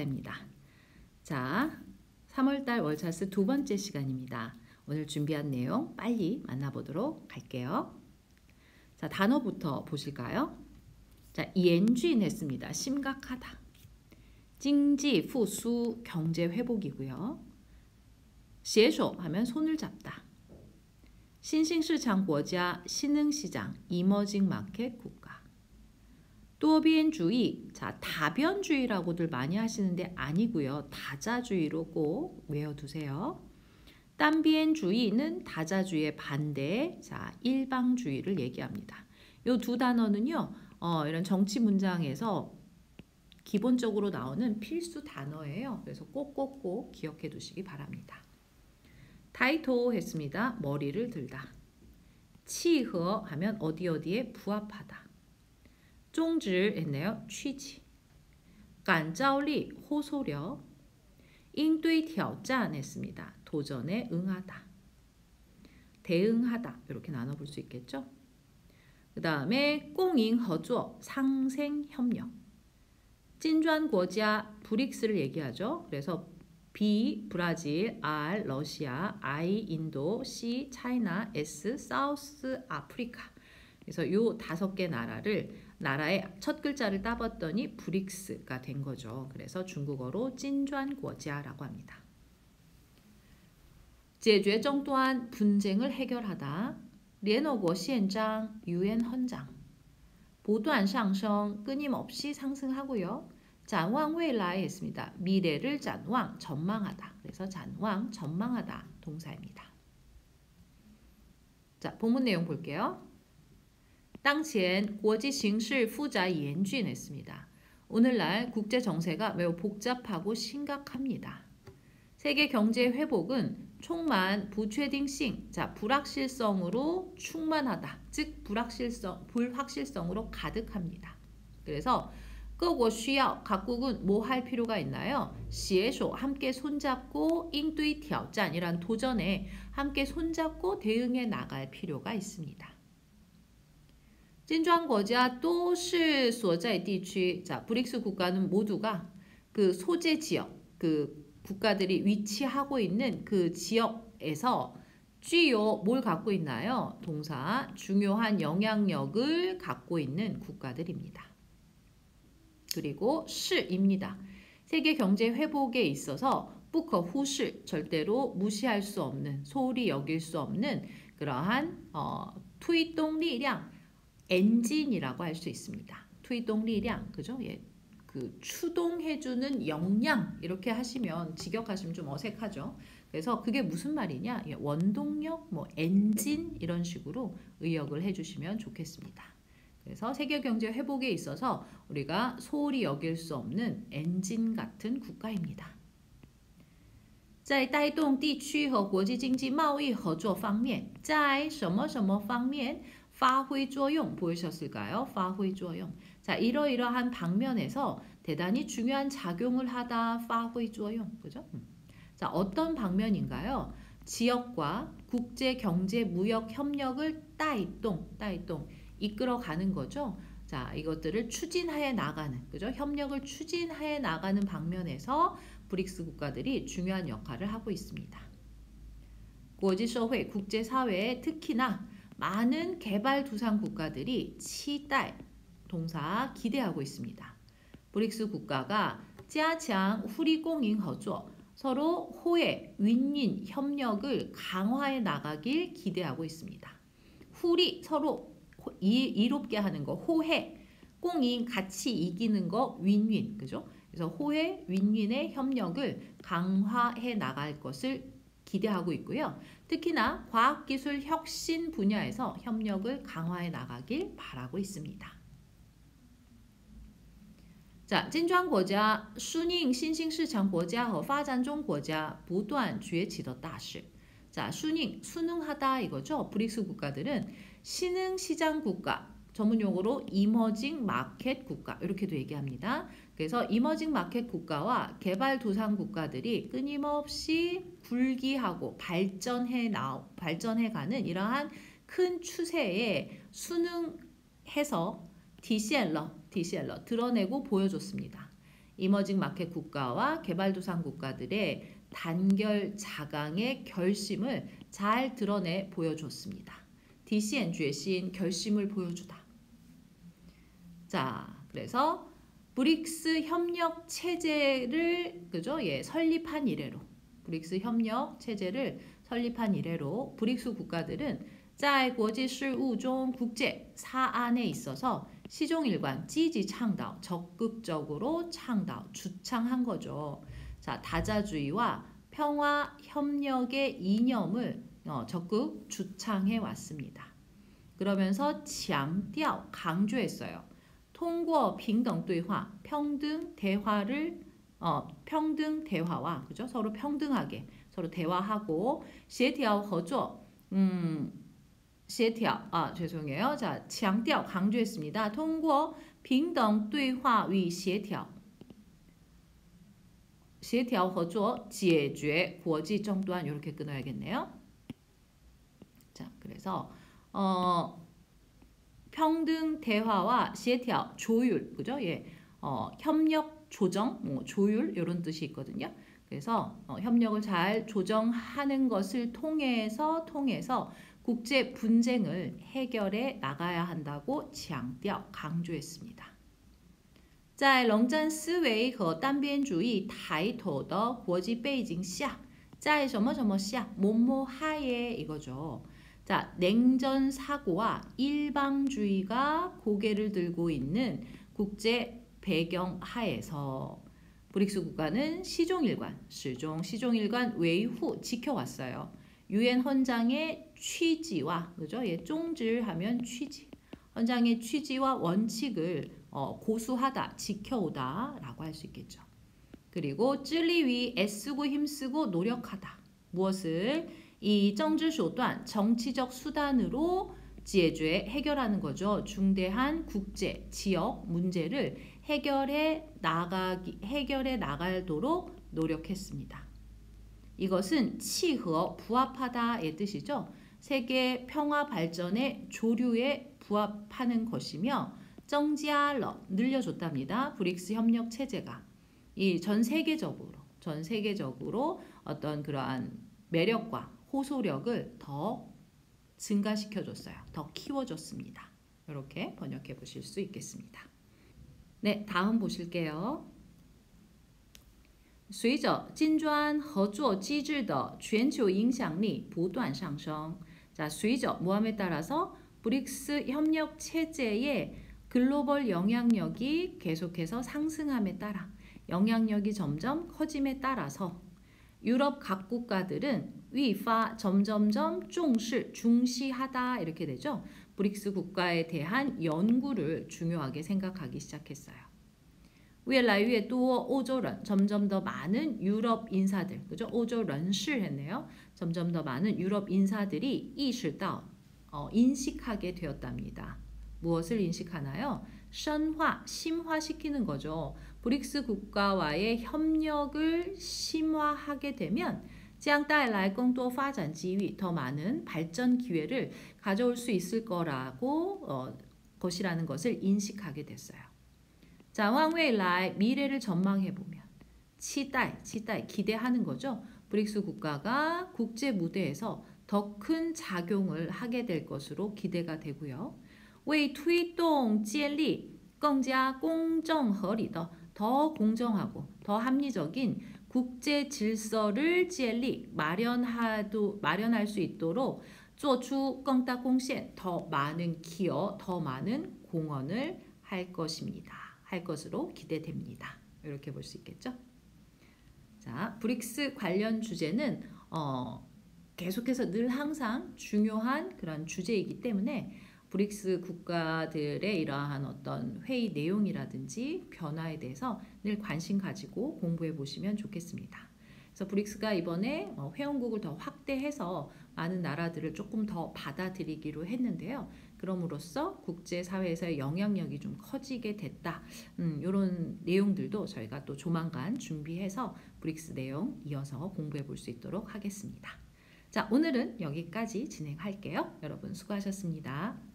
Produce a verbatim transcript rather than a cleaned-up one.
월차입니다. 자, 삼월달 월차스 두 번째 시간입니다. 오늘 준비한 내용 빨리 만나보도록 할게요. 자, 단어부터 보실까요? 자, 연준 했습니다. 심각하다.经济复苏, 경제 회복이고요. 携手 하면 손을 잡다. 新兴市场国家, 신흥시장, 이머징 마켓 국가. 多边主义, 자, 다변주의라고들 많이 하시는데 아니고요. 다자주의로 꼭 외워두세요. 单边主义는 다자주의의 반대, 자, 일방주의를 얘기합니다. 이 두 단어는요, 어, 이런 정치 문장에서 기본적으로 나오는 필수 단어예요. 그래서 꼭꼭꼭 기억해 두시기 바랍니다. 타이토 했습니다. 머리를 들다. 치허 하면 어디 어디에 부합하다. 종질 했네요. 취지. 간자오리 호소력. 인도의挑战 했습니다. 도전에 응하다. 대응하다. 이렇게 나눠볼 수 있겠죠. 그 다음에 공인合作 상생 협력. 진주한国家 브릭스를 얘기하죠. 그래서 B 브라질, R 러시아, I 인도, C 차이나, S 사우스 아프리카. 그래서 요 다섯 개 나라를 나라의 첫 글자를 따봤더니 브릭스가 된 거죠. 그래서 중국어로 진주한国家라고 합니다. 解决争端 분쟁을 해결하다. 联合国宪章 유엔 헌장. 不断上升 끊임없이 상승하고요. 잔왕未来 했습니다. 미래를 잔왕, 전망하다. 그래서 잔왕, 전망하다 동사입니다. 자, 본문 내용 볼게요. 当前国际形势复杂严峻 했습니다. 오늘날 국제 정세가 매우 복잡하고 심각합니다. 세계 경제 회복은 충만 부确定性, 자, 불확실성으로 충만하다. 즉 불확실성, 불확실성으로 가득합니다. 그래서 各国需要 각국은 뭐 할 필요가 있나요? 携手 함께 손잡고 应对挑战 이란 도전에 함께 손잡고 대응해 나갈 필요가 있습니다. 金砖国家都是所在地区, 자, 브릭스 국가는 모두가 그 소재 지역, 그 국가들이 위치하고 있는 그 지역에서 쥐요 뭘 갖고 있나요? 동사 중요한 영향력을 갖고 있는 국가들입니다. 그리고 시입니다. 세계 경제 회복에 있어서 不可忽视 절대로 무시할 수 없는, 소홀히 여길 수 없는 그러한 어, 推动力量 엔진이라고 할 수 있습니다. 推动力量 그죠? 예. 그 추동해주는 역량 이렇게 하시면 직역하시면 좀 어색하죠. 그래서 그게 무슨 말이냐? 예, 원동력, 뭐 엔진 이런 식으로 의역을 해주시면 좋겠습니다. 그래서 세계 경제 회복에 있어서 우리가 소홀히 여길 수 없는 엔진 같은 국가입니다. 在带动地区和国际经济贸易合作方面在什么什么方面发挥作用 보이셨을까요? 发挥作用. 자, 이러이러한 방면에서 대단히 중요한 작용을 하다. 发挥作用. 그죠? 자, 어떤 방면인가요? 지역과 국제 경제 무역 협력을 带动, 带动 이끌어가는 거죠. 자, 이것들을 추진하여 나가는, 그죠? 협력을 추진하여 나가는 방면에서 브릭스 국가들이 중요한 역할을 하고 있습니다. 国际社会, 국제사회에 특히나 많은 개발도상 국가들이 期待, 동사 기대하고 있습니다. 브릭스 국가가 加强互利共赢合作, 서로 호혜, 윈윈 협력을 강화해 나가길 기대하고 있습니다. 후리, 서로 이, 이롭게 하는 거, 호혜, 공인, 같이 이기는 거, 윈윈, 그죠? 그래서 호혜, 윈윈의 협력을 강화해 나갈 것을 기대하고 있고요. 특히나 과학기술 혁신 분야에서 협력을 강화해 나가길 바라고 있습니다. 자, 金砖国家顺应新兴市场国家和发展中国家不断崛起的大势. 자, 순잉, 순응하다 이거죠. 브릭스 국가들은 신흥시장 국가, 전문용어로 이머징 마켓 국가 이렇게도 얘기합니다. 그래서 이머징 마켓 국가와 개발도상 국가들이 끊임없이 굴기하고 발전해 나 발전해가는 이러한 큰 추세에 순응해서 디시엘러, 디시엘러 드러내고 보여줬습니다. 이머징 마켓 국가와 개발도상 국가들의 단결 자강의 결심을 잘 드러내 보여줬습니다. 디시엔 쥐신 결심을 보여주다. 자, 그래서 브릭스 협력 체제를 그죠? 예, 설립한 이래로 브릭스 협력 체제를 설립한 이래로 브릭스 국가들은 在国际事务中 국제 사안에 있어서 시종일관积极倡导 적극적으로倡导 주창한 거죠. 자, 다자주의와 평화 협력의 이념을 어, 적극 주창해 왔습니다. 그러면서 强调 강조했어요. 통과平等对话 평등 대화를 어, 평등 대화와 그죠? 서로 평등하게 서로 대화하고 协调合作 음, 协调 아, 죄송해요. 자, 强调 강조했습니다. 통과 平等对话与协调协调合作解决国际争端 이렇게 끊어야겠네요. 자, 그래서 어 평등 대화와 协调 조율 그죠? 예. 어, 협력 조정 뭐 조율 이런 뜻이 있거든요. 그래서 어, 협력을 잘 조정하는 것을 통해서 통해서 국제 분쟁을 해결해 나가야 한다고 强调 강조했습니다. 在冷战思维和单边主义抬头的国际背景下在什么什么下뭐뭐 하에 이거죠. 자, 냉전 사고와 일방주의가 고개를 들고 있는 국제 배경 하에서 브릭스 국가는 시종일관, 시종, 시종일관 외후 지켜왔어요. 유엔 헌장의 취지와 그죠? 예, 종질하면 취지. 헌장의 취지와 원칙을 어, 고수하다, 지켜오다라고 할 수 있겠죠. 그리고 致力于 애쓰고 힘쓰고 노력하다. 무엇을? 이 政治手段, 정치적 수단으로 解决, 해결하는 거죠. 중대한 국제, 지역 문제를 해결해 나가기, 해결해 나가도록 노력했습니다. 이것은 契合, 부합하다의 뜻이죠. 세계 평화 발전의 조류에 부합하는 것이며 增加了, 늘려줬답니다. 브릭스 협력 체제가 이 전 세계적으로 전 세계적으로 어떤 그러한 매력과 호소력을 더 증가시켜줬어요. 더 키워줬습니다. 이렇게 번역해 보실 수 있겠습니다. 네, 다음 보실게요. 随着金砖合作机制的全球影响力不断上升. 자, 随着 뭐함에 따라서 브릭스 협력 체제의 글로벌 영향력이 계속해서 상승함에 따라 영향력이 점점 커짐에 따라서 유럽 각 국가들은 위파 점점점 重视 중시하다 이렇게 되죠. 브릭스 국가에 대한 연구를 중요하게 생각하기 시작했어요. 越来越多欧洲人 점점 더 많은 유럽 인사들 그죠? 欧洲人士 했네요. 점점 더 많은 유럽 인사들이 意识到 어, 인식하게 되었답니다. 무엇을 인식하나요? 深化, 심화시키는 거죠. 브릭스 국가와의 협력을 심화하게 되면 将带来更多发展机遇, 더 많은 발전 기회를 가져올 수 있을 거라고 어, 것이라는 것을 인식하게 됐어요. 자, 往未来 미래를 전망해 보면 期待, 期待 기대하는 거죠. 브릭스 국가가 국제 무대에서 더 큰 작용을 하게 될 것으로 기대가 되고요. 为推动建立更加公正合理的 더 공정하고 더 합리적인 국제 질서를 建立 마련하도 마련할 수 있도록 做出更大贡献 더 많은 기여, 더 많은 공헌을 할 것입니다. 할 것으로 기대됩니다. 이렇게 볼 수 있겠죠? 자, 브릭스 관련 주제는 어, 계속해서 늘 항상 중요한 그런 주제이기 때문에 브릭스 국가들의 이러한 어떤 회의 내용이라든지 변화에 대해서 늘 관심 가지고 공부해 보시면 좋겠습니다. 그래서 브릭스가 이번에 회원국을 더 확대해서 많은 나라들을 조금 더 받아들이기로 했는데요. 그럼으로써 국제사회에서의 영향력이 좀 커지게 됐다. 음, 이런 내용들도 저희가 또 조만간 준비해서 브릭스 내용 이어서 공부해 볼 수 있도록 하겠습니다. 자, 오늘은 여기까지 진행할게요. 여러분 수고하셨습니다.